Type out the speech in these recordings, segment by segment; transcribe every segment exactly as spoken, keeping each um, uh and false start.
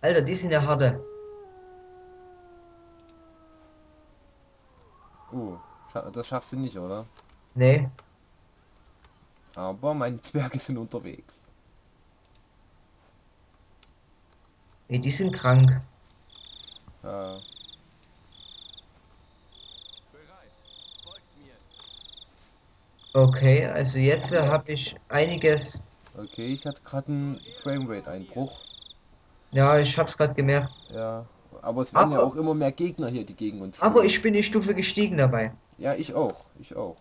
Alter, die sind ja harte. Oh, scha das schaffst du nicht, oder? Nee. Aber meine Zwerge sind unterwegs. Nee, die sind krank. Ja. Okay, also jetzt äh, habe ich einiges. Okay, ich hatte gerade einen Framerate-Einbruch. Ja, ich hab's gerade gemerkt. Ja, aber es werden ja auch Aber, immer mehr Gegner hier, die gegen uns aber stürmen. ich bin die Stufe gestiegen dabei. Ja, ich auch, ich auch.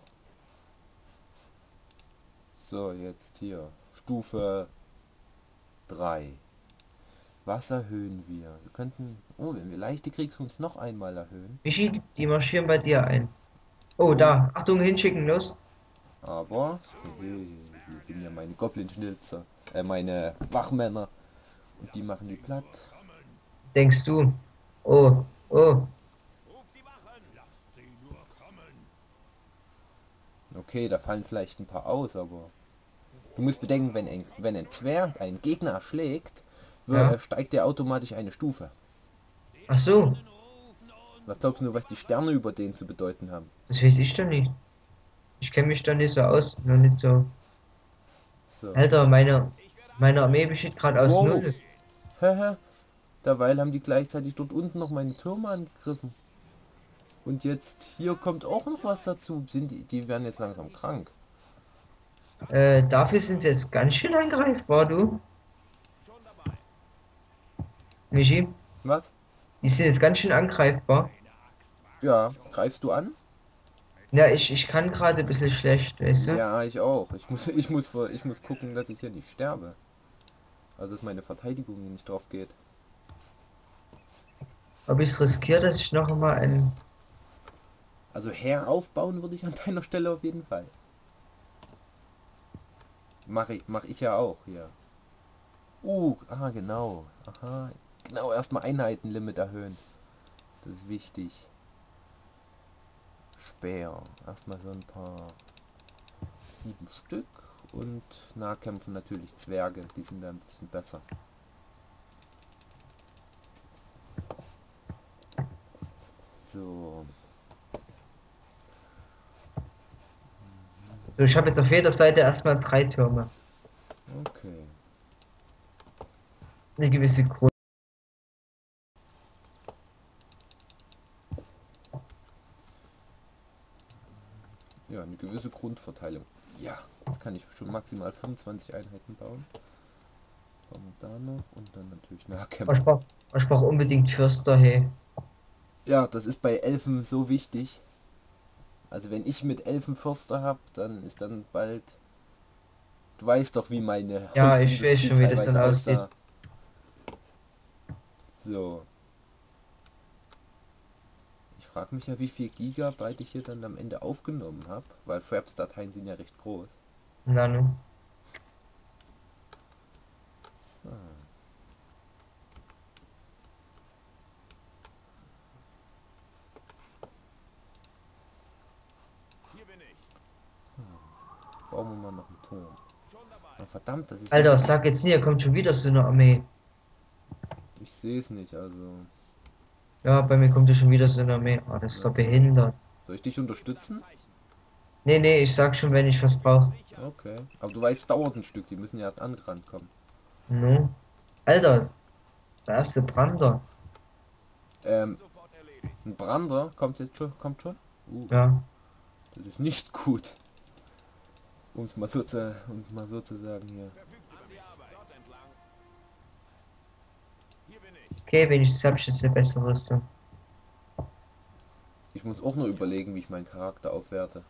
So, jetzt hier. Stufe drei. Was erhöhen wir? Wir könnten, oh, wenn wir leichte Kriegskunst noch einmal erhöhen. Michi, die marschieren bei dir ein. Oh, Oh, da. Achtung, hinschicken, los. aber, hehe, hier sind ja meine Goblin-Schnilzer, äh, meine Wachmänner. Und die machen die platt. Denkst du? Oh, oh. Okay, da fallen vielleicht ein paar aus, aber du musst bedenken, wenn ein, wenn ein Zwerg einen Gegner erschlägt, wir- äh, Ja. steigt er automatisch eine Stufe. Ach so. Was glaubst du, was die Sterne über den zu bedeuten haben? Das weiß ich doch nicht. Ich kenne mich da nicht so aus. Noch nicht so. So. Alter, meine, meine Armee besteht gerade aus Wow! null. Haha, derweil haben die gleichzeitig dort unten noch meine Türme angegriffen. Und jetzt hier kommt auch noch was dazu. Sind die, die werden jetzt langsam krank. Äh, dafür sind sie jetzt ganz schön angreifbar, du. Michi, Was? die sind jetzt ganz schön angreifbar. Ja, greifst du an? Ja, ich, ich kann gerade ein bisschen schlecht, weißt du? Ja, ich auch. Ich muss, ich muss, vor- ich muss gucken, dass ich hier nicht sterbe. Also dass meine Verteidigung hier nicht drauf geht. Ob ich es riskiere, dass ich noch mal ein. Also Heer aufbauen würde ich an deiner Stelle auf jeden Fall. Mache ich, mach ich ja auch hier. Uh, ah genau. Aha. Genau, erstmal Einheitenlimit erhöhen. Das ist wichtig. Speer. Erstmal so ein paar. Sieben Stück. Und Nahkämpfen natürlich Zwerge. Die sind da ein bisschen besser. So. So, ich habe jetzt auf jeder Seite erstmal drei Türme. Okay. Eine gewisse Grund. Ja, eine gewisse Grundverteilung. Ja, jetzt kann ich schon maximal fünfundzwanzig Einheiten bauen. Bauen wir da noch und dann natürlich Ich Nahkämpfer. brauche ich brauch unbedingt Fürster, hey. Ja, das ist bei Elfen so wichtig. Also wenn ich mit Elfen Förster habe, dann ist dann bald... Du weißt doch, wie meine Ja, ich weiß Holzindustrie schon, wie das dann teilweise aussieht. aussah. So. Ich frage mich ja, wie viel Gigabyte ich hier dann am Ende aufgenommen habe, weil Fraps-Dateien sind ja recht groß. Nano. So. Bauen wir mal noch einen Turm. Ah, verdammt, das ist Alter, lang. sag jetzt nie, hier kommt schon wieder so eine Armee. Ich sehe es nicht, also. Ja, bei mir kommt ja schon wieder so eine Armee. Oh, das ist doch Okay. behindert. Soll ich dich unterstützen? Nee, nee, ich sag schon, wenn ich was brauche. Okay. Aber du weißt, es dauert ein Stück, die müssen ja erst angerannt kommen. No. Alter, da ist der Brander. Ähm, ein Brander kommt jetzt schon, kommt schon? Uh, Ja. das ist nicht gut. Um es mal so zu, um mal so zu sagen hier. Okay, wenigstens habe ich jetzt eine bessere Rüstung. Ich muss auch nur überlegen, wie ich meinen Charakter aufwerte.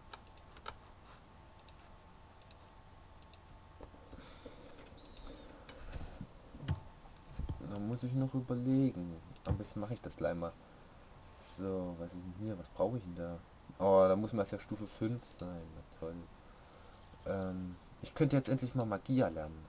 Da muss ich noch überlegen. Am besten mache ich das gleich mal. So, was ist denn hier? Was brauche ich denn da? Oh, da muss man erst ja Stufe fünf sein. Na toll. Ähm, ich könnte jetzt endlich mal Magie lernen.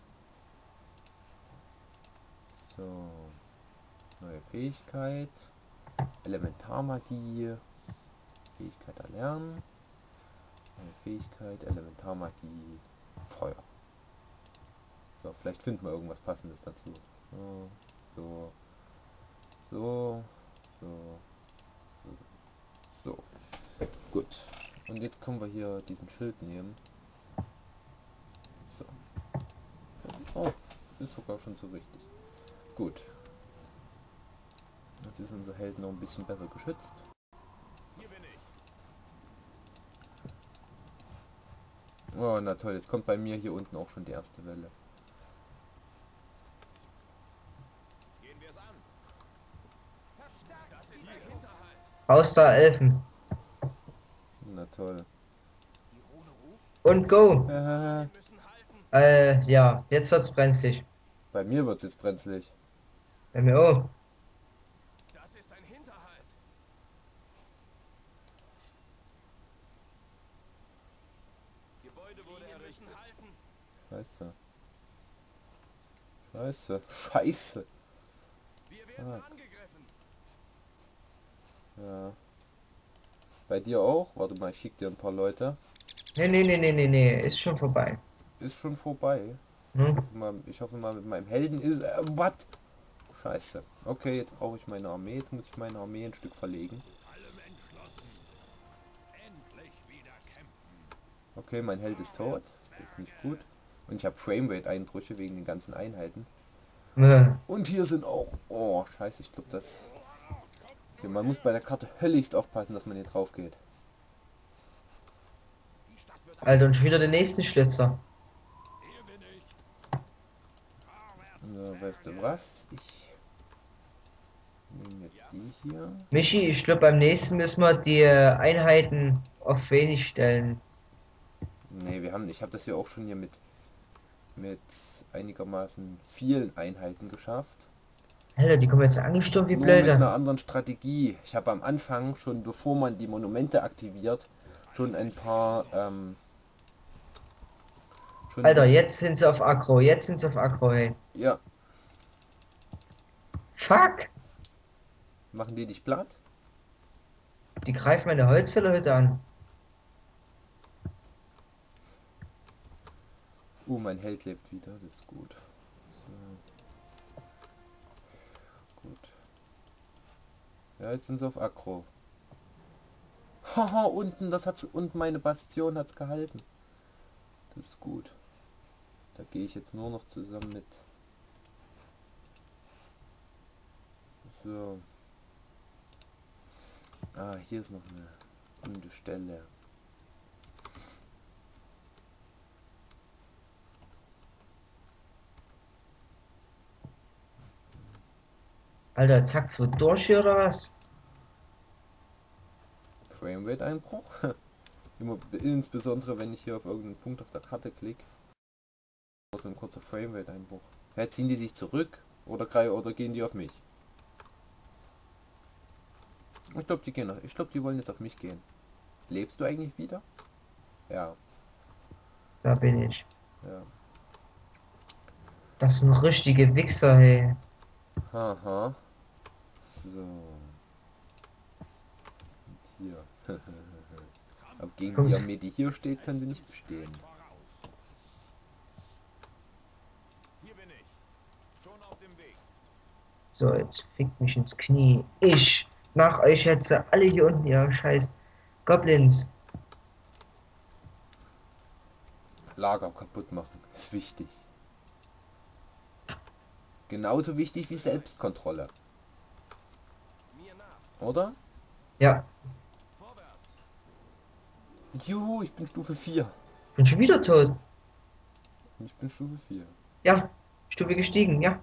So. Neue Fähigkeit. Elementarmagie. Fähigkeit erlernen. Neue Fähigkeit. Elementarmagie. Feuer. So, vielleicht finden wir irgendwas passendes dazu. So, So. So. So. So. So. Gut. Und jetzt können wir hier diesen Schild nehmen. So. Oh, ist sogar schon so richtig. Gut. Jetzt ist unser Held noch ein bisschen besser geschützt. Oh, na toll, jetzt kommt bei mir hier unten auch schon die erste Welle. Haus da Elfen. Na toll. Und go. Äh, Äh, ja, jetzt wird's brenzlig. bei mir wird es jetzt brenzlig. Bei mir auch. Das ist ein Hinterhalt. Gebäude wurde errichtet. Scheiße. Scheiße. Scheiße. Wir werden Fuck. angegriffen. Ja. Bei dir auch? Warte mal, ich schick dir ein paar Leute. Nee, nee, nee, nee, nee, nee, ist schon vorbei. Ist schon vorbei. Ich Hm? hoffe mal, ich hoffe mal mit meinem Helden ist... Äh, what? Scheiße. Okay, jetzt brauche ich meine Armee. Jetzt muss ich meine Armee ein Stück verlegen. Okay, mein Held ist tot. Das ist nicht gut. Und ich habe Framerate-Einbrüche wegen den ganzen Einheiten. Äh, Und hier sind auch... Oh, scheiße, ich glaube, das... Okay, man muss bei der Karte höllischst aufpassen, dass man hier drauf geht. Alter, und schon wieder den nächsten Schlitzer. So, weißt du was? Ich nehme jetzt die hier. Michi, ich glaube, beim nächsten müssen wir die äh, Einheiten auf wenig stellen. Nee, wir haben... Ich habe das hier auch schon hier mit... mit einigermaßen vielen Einheiten geschafft. Alter, die kommen jetzt angestürmt wie Nur mit Blöde. einer anderen Strategie. Ich habe am Anfang, schon bevor man die Monumente aktiviert, schon ein paar... Ähm, schon Alter, ein- jetzt sind sie auf Aggro, jetzt sind sie auf Aggro, hey. Ja, Fuck! machen die dich platt? Die greifen meine Holzfällerhütte an. Uh, mein Held lebt wieder, das ist gut. So. Gut. Ja, jetzt sind sie auf Aggro. Haha, unten, das hat's, unten meine Bastion hat's gehalten. Das ist gut. Da gehe ich jetzt nur noch zusammen mit. So. Ah, hier ist noch eine gute Stelle. Alter, zack, so durch hier oder was? Framerate-Einbruch. Immer, insbesondere wenn ich hier auf irgendeinen Punkt auf der Karte klicke. So ein kurzer Framerate-Einbruch. Ja, ziehen die sich zurück oder, grei- oder gehen die auf mich? Ich glaube, die gehen. Ich glaube, die wollen jetzt auf mich gehen. Lebst du eigentlich wieder? Ja, Da bin ich. ja. Das sind richtige Wichser, hey. Haha. So. Und hier. Aber gegen Komm, die so- Armee, die hier steht, können sie nicht bestehen. Hier bin ich. Schon auf dem Weg. So, jetzt fickt mich ins Knie. Ich mach euch jetzt alle hier unten, ihr scheiß Goblins. Lager kaputt machen. Ist wichtig. Genauso wichtig wie Selbstkontrolle. Mir nach. Oder? Ja, Vorwärts. Juhu, ich bin Stufe vier. bin schon wieder tot. Und ich bin Stufe vier. Ja, Stufe gestiegen, ja.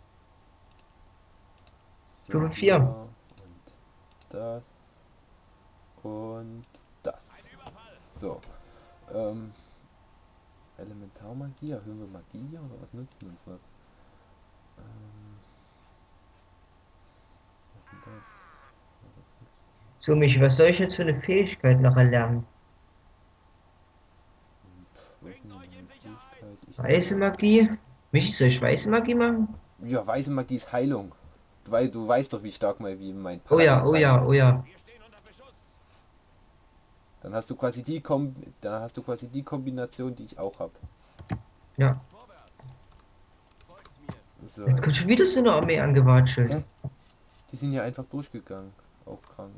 So, Stufe vier. hier und das. Und das. Ein Überfall. So. Ähm. Elementarmagie, erhöhen wir Magie oder was nützt uns was? Ähm. Was ist denn das? So, Michi, was soll ich jetzt für eine Fähigkeit noch erlernen? Pff, was ist denn meine Fähigkeit? Ich Weiße Magie? Michi, soll ich weiße Magie machen? Ja, weiße Magie ist Heilung. Du, wei du weißt doch, wie stark mal wie mein Oh ja, oh Paladin ja, heilt. oh ja. Wir stehen unter Beschuss. Dann hast du quasi die Kom da hast du quasi die Kombination, die ich auch habe. Ja. Vorwärts. Folgt mir. So, Jetzt kommt schon wieder so eine Armee angewatschelt. hä? Die sind ja einfach durchgegangen. Auch krank.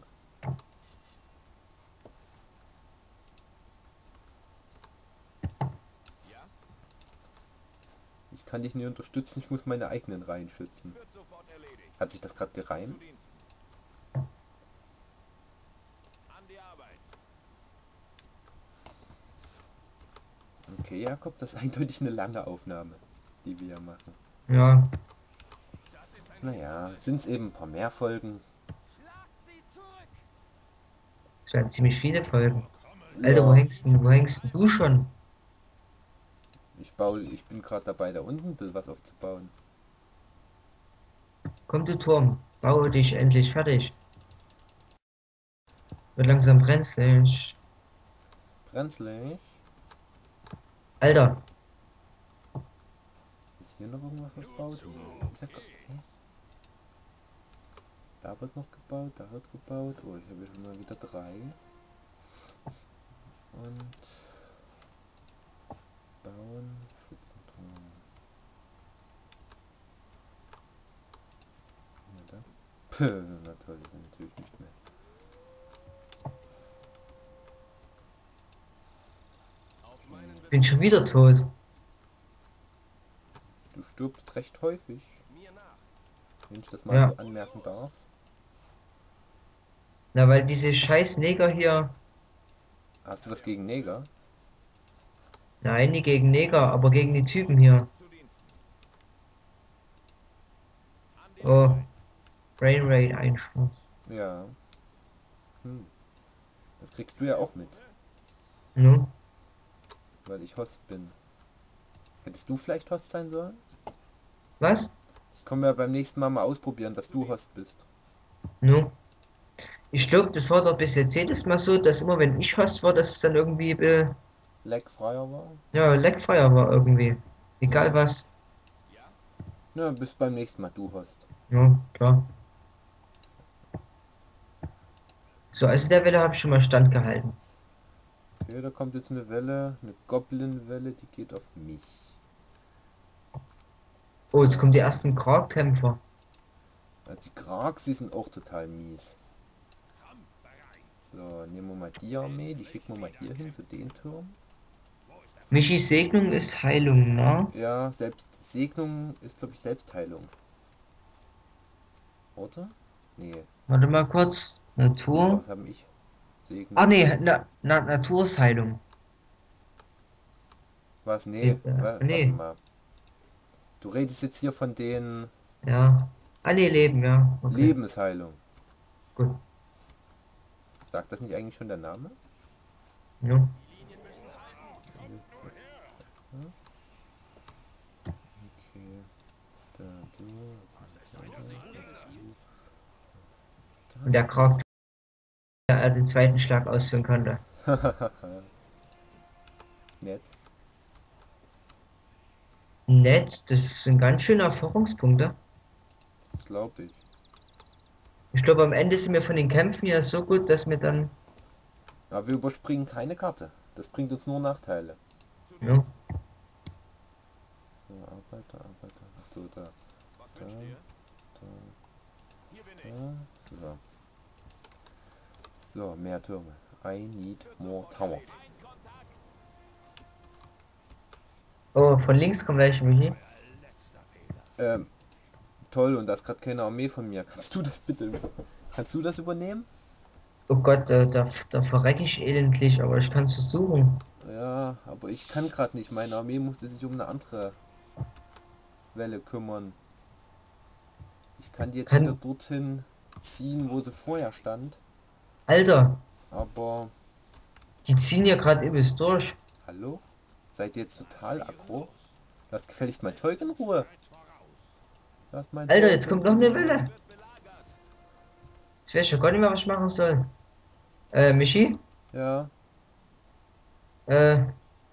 Ja, Ich kann dich nicht unterstützen, ich muss meine eigenen Reihen schützen. wird sofort erledigt. Hat sich das gerade Zu gereimt? Diensten. An die Arbeit. Okay, Jakob, das ist eindeutig eine lange Aufnahme, die wir hier machen. Ja, Das ist ein Naja, sind es eben ein paar mehr Folgen. Schlagt sie zurück. es werden ziemlich viele Folgen. Alter, wo Ja, hängst denn, wo hängst denn du schon? ich baue, ich bin gerade dabei, da unten ein bisschen was aufzubauen. Komm, du Turm, baue dich endlich fertig. Wird langsam brenzlig. Brenzlig. Alter, Ist hier noch irgendwas, was baut? Nee. Ist ja gar- hä? Da wird noch gebaut, da wird gebaut. Oh, ich habe hier schon mal wieder drei. Und bauen, Schützenturm. Ja, da. Puh, na toll, das sind natürlich nicht mehr. Auf meinen bin schon wieder tot. Du stirbst recht häufig, Mir nach. wenn ich das mal Ja. so anmerken darf. Na, weil diese scheiß Neger hier. Hast du was gegen Neger? Nein, nie gegen Neger, aber gegen die Typen hier. Zu Diensten. An die Oh, Arbeit. Brain Raid Einsturz. Ja. Hm. Das kriegst du ja auch mit, No? weil ich Host bin. Hättest du vielleicht Host sein sollen? Was? Das können wir beim nächsten Mal mal ausprobieren, dass du Host bist. No? Ich glaube, das war doch bis jetzt jedes Mal so, dass immer wenn ich Host war, dass es dann irgendwie äh, Lagfreier war? ja, Lagfire war irgendwie. Egal was. Ja, Na, bis beim nächsten Mal du Host. Ja, klar. So, also der Welle habe ich schon mal standgehalten. Okay, da kommt jetzt eine Welle, eine Goblin-Welle, die geht auf mich. Oh, jetzt kommen die ersten Kragkämpfer. Ja, die Krags, die sind auch total mies. So, nehmen wir mal die Armee, die schicken wir mal hier hin, zu den Turm. Michis Segnung ist Heilung, ne? Ja, selbst Segnung ist, glaube ich, Selbstheilung. Oder? Nee, Warte mal kurz. Natur. was habe ich? Segnung. Ah, nee, na, na, Natur ist Heilung. Was? Nee, Äh, wa warte nee. mal. Du redest jetzt hier von den Ja. Ah, nee, Leben, ja. Okay. Lebensheilung. Gut. Sagt das nicht eigentlich schon der Name? Ja. Okay. Da, du. Und der Krag, der er den zweiten Schlag ausführen konnte. Nett. Nett, das sind ganz schöne Erfahrungspunkte. Das glaube ich. Ich glaube, am Ende sind wir von den Kämpfen ja so gut, dass wir dann. Aber wir überspringen keine Karte. Das bringt uns nur Nachteile. Ja. So, Arbeiter, Arbeiter. Ach so, da. was Da, wünscht ihr? da, Hier bin ich. da. So. So, mehr Türme. I need more towers. Ein Kontakt. Oh, von links kommen welche, Michi. Ähm, toll, und da ist gerade keine Armee von mir. Kannst du das bitte... Kannst du das übernehmen? Oh Gott, da, da, da verrecke ich elendlich, aber ich kann es versuchen. Ja, aber ich kann gerade nicht. Meine Armee musste sich um eine andere Welle kümmern. Ich kann die jetzt Kann- wieder dorthin ziehen, wo sie vorher stand. Alter, Aber... die ziehen ja gerade übelst durch. Hallo? Seid ihr jetzt total aggro? Lasst gefälligst mein Zeug in Ruhe. Lasst mein Alter, Zeug jetzt in kommt noch eine Ruhe. Welle. Jetzt weiß ich ja gar nicht mehr, was ich machen soll. Äh, Michi? Ja, Äh,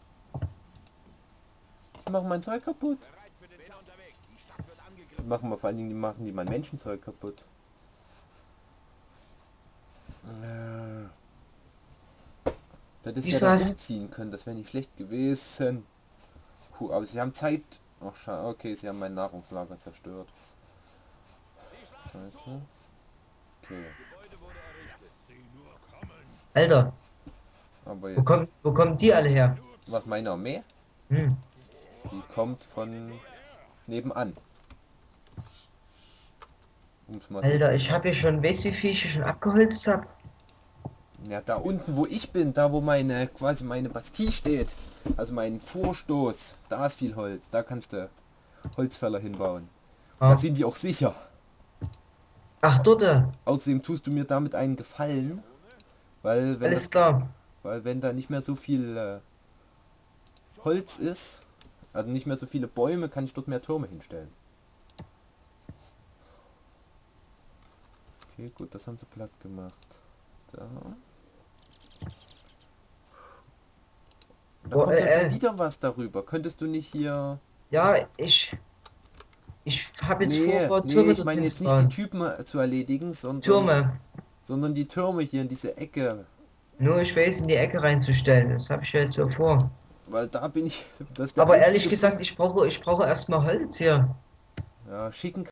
die machen mein Zeug kaputt. Bereit für den unterwegs. Die Stadt wird Die angegriffen. machen wir vor allen Dingen, die machen die mein Menschenzeug kaputt. Äh, Du hättest ja Wieso da hast- rumziehen können, das wäre nicht schlecht gewesen. Puh, aber sie haben Zeit Ach, schade. Okay, sie haben mein Nahrungslager zerstört. Scheiße. Okay. Alter, Aber wo jetzt. kommt, wo kommen die alle her? Was, meine Armee? Hm. Die kommt von nebenan. Um's mal so Alter, zu ich sagen. habe hier schon, weißt du, wie viel ich hier schon abgeholzt habe? Ja, da unten, wo ich bin, da wo meine, quasi meine Bastille steht, also mein Vorstoß, da ist viel Holz, da kannst du Holzfäller hinbauen. Da Ah. sind die auch sicher. Ach, dort, äh, Außerdem tust du mir damit einen Gefallen, weil wenn, alles das, klar. weil wenn da nicht mehr so viel äh, Holz ist, also nicht mehr so viele Bäume, kann ich dort mehr Türme hinstellen. Okay, gut, das haben sie platt gemacht. Da. Da Wo, kommt ja äh, schon äh. wieder was darüber. Könntest du nicht hier... Ja, ich, ich habe jetzt Nee, vor, nee, Türme ich meine dorthin jetzt zu nicht die bauen. Typen äh, zu erledigen, sondern, Türme. sondern die Türme hier in diese Ecke. Nur ich weiß, in die Ecke reinzustellen. Das habe ich ja jetzt so vor. Weil da bin ich... Das ist der Aber ehrlich einzige gesagt, Punkt. ich brauche, ich brauche erstmal Holz hier. Ja, schicken